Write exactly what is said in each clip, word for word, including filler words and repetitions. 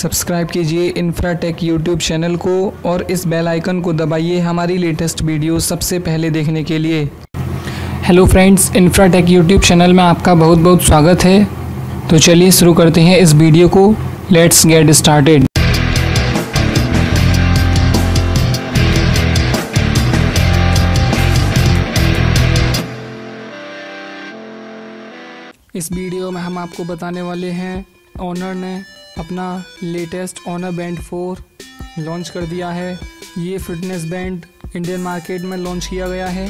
Subscribe कीजिए Infratech YouTube channel को और इस बेल आइकन को दबाइए हमारी लेटेस्ट वीडियो सबसे पहले देखने के लिए। Hello friends, Infratech YouTube channel में आपका बहुत बहुत स्वागत है। तो चलिए शुरू करते हैं इस वीडियो को। Let's get started. इस वीडियो में हम आपको बताने वाले हैं ऑनर ने अपना latest Honor band four launch कर दिया है। ये फिटनेस बैंड इंडियन मार्केट में लॉन्च किया गया है।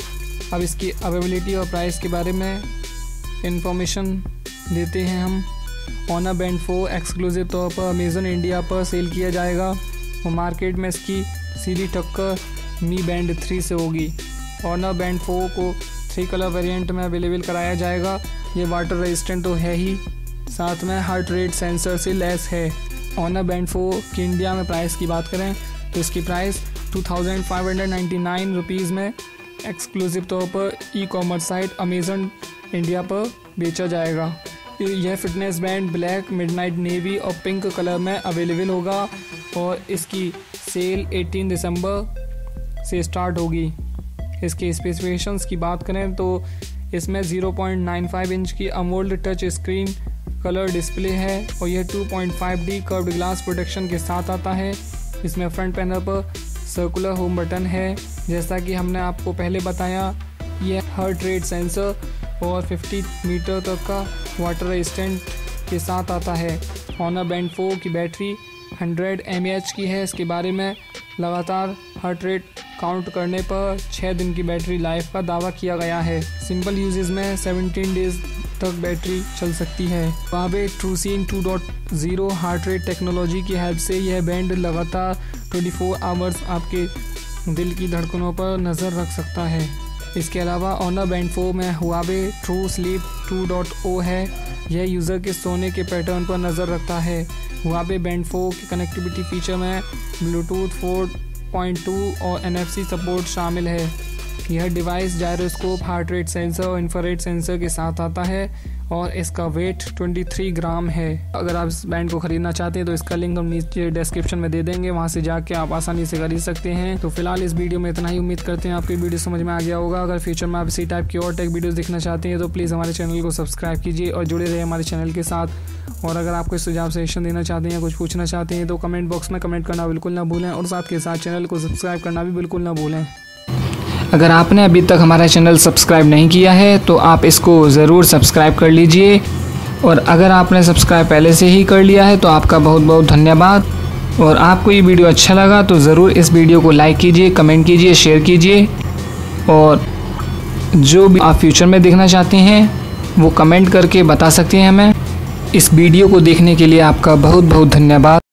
अब इसकी अवेलेबिलिटी और प्राइस के बारे में इंफॉर्मेशन देते हैं हम। ऑनर बैंड फोर एक्सक्लूसिव तौर पर अमेज़न इंडिया पर सेल किया जाएगा और मार्केट में इसकी सीधी टक्कर मी बैंड थ्री से होगी। ऑनर बैंड फोर को थ्री कलर वेरिएंट में अवेलेबल कराया जाएगा। ये वाटर रेजिस्टेंट तो है ही, साथ में हार्ट रेट सेंसर से लेस है। ऑनर बैंड फोर की इंडिया में प्राइस की बात करें तो इसकी price two thousand five hundred ninety nine rupees में एक्सक्लूसिव तौर पर e commerce site Amazon India पर बेचा जाएगा। यह fitness band black, midnight navy और पिंक कलर में अवेलेबल होगा और इसकी सेल अठारह दिसंबर से स्टार्ट होगी। इसके स्पेसिफिकेशंस की बात करें तो इसमें zero point nine five inch की AMOLED touch screen colour display है और यह two point five D curved glass protection के साथ आता है। इसमें फ्रंट पैनल पर सर्कुलर होम बटन है। जैसा कि हमने आपको पहले बताया, यह हार्ट रेट सेंसर और फिफ्टी मीटर तक का वाटर रेजिस्टेंट के साथ आता है। ऑनर बैंड फोर की battery hundred M A H की है। इसके बारे में लगातार हार्ट रेट काउंट करने पर छः दिन की बैटरी लाइफ का दावा किया गया है। सिंपल यूजेस में सेवनटीन डेज तक बैटरी चल सकती है। Huawei TruSeen two point zero heart rate technology की हेल्प से यह बैंड लगातार चौबीस आवर्स आपके दिल की धड़कनों पर नज़र रख सकता है। इसके अलावा ऑनर बैंड फोर में Huawei TruSleep two point O है। यह यूज़र के सोने के पैटर्न पर नज़र रखता है। हुआवे बैंड फोर की कनेक्टिविटी फीचर में ब्लूटूथ फोर पॉइंट टू और एन एफ सी सपोर्ट शामिल है। यह device gyroscope, heart rate sensor और इंफ्रारेड सेंसर के साथ आता है और इसका वेट तेईस ग्राम है। अगर आप इस बैंड को खरीदना चाहते हैं तो इसका लिंक हम नीचे डिस्क्रिप्शन में दे देंगे, वहां से जाके आप आसानी से खरीद सकते हैं। तो फिलहाल इस वीडियो में इतना ही। उम्मीद करते हैं आपकी वीडियो समझ में आ गया होगा। अगर फ्यूचर में आप इसी टाइप की और टेक वीडियोस देखना चाहते हैं तो प्लीज़ हमारे चैनल को सब्सक्राइब कीजिए और जुड़े रहिए हमारे चैनल के साथ। और अगर आप कोई सुझाव सजेशन देना चाहते हैं या कुछ पूछना चाहते हैं तो कमेंट बॉक्स में कमेंट करना बिल्कुल ना भूलें और साथ के साथ चैनल को सब्सक्राइब करना भी बिल्कुल ना भूलें। अगर आपने अभी तक हमारा चैनल सब्सक्राइब नहीं किया है तो आप इसको ज़रूर सब्सक्राइब कर लीजिए और अगर आपने सब्सक्राइब पहले से ही कर लिया है तो आपका बहुत बहुत धन्यवाद। और आपको ये वीडियो अच्छा लगा तो ज़रूर इस वीडियो को लाइक कीजिए, कमेंट कीजिए, शेयर कीजिए और जो भी आप फ्यूचर में देखना चाहते हैं वो कमेंट करके बता सकते हैं हमें। इस वीडियो को देखने के लिए आपका बहुत बहुत धन्यवाद।